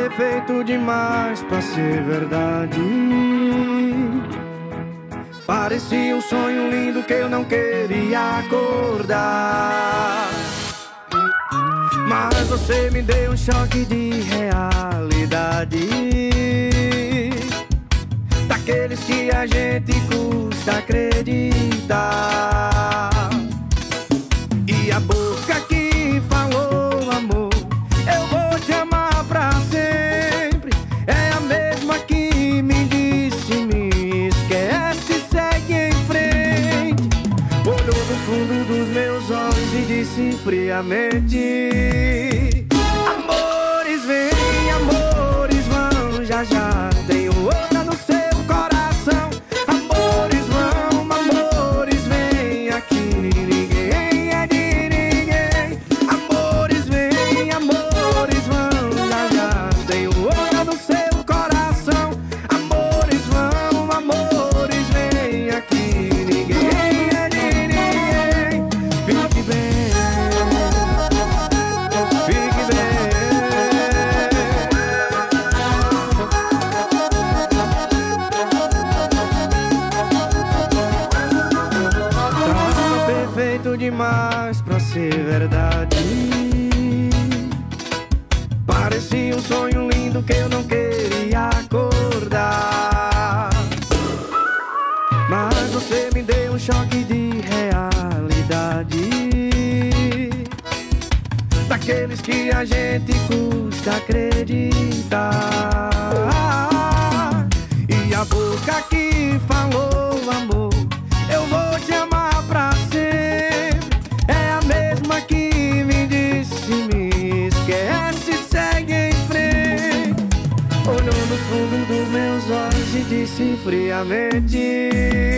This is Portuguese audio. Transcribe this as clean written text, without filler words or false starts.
perfeito demais pra ser verdade. Parecia um sonho lindo que eu não queria acordar. Mas você me deu um choque de realidade, daqueles que a gente custa acreditar. E a boca que falou amor, eu vou te amar pra sempre, é a mesma que me disse me esquece, segue em frente. Olhou no fundo dos meus olhos e disse friamente: amores vêm, amores vão, já já tenho outra no seu coração. Amores vão, amores vêm, aqui ninguém é de ninguém. Amores vêm, amores vão, já já tenho outra no seu coração. Amores vão, amores vêm, aqui ninguém é de ninguém. Fique bem, fique bem. Tava perfeito demais pra ser verdade. Parecia um sonho lindo que eu não queria acordar. Mas você me deu um choque de realidade, daqueles que a gente custa acreditar. E a boca que falou amor, eu vou te amar pra sempre, é a mesma que me disse me esquece, segue em frente. Olhou no fundo dos meus olhos e disse friamente: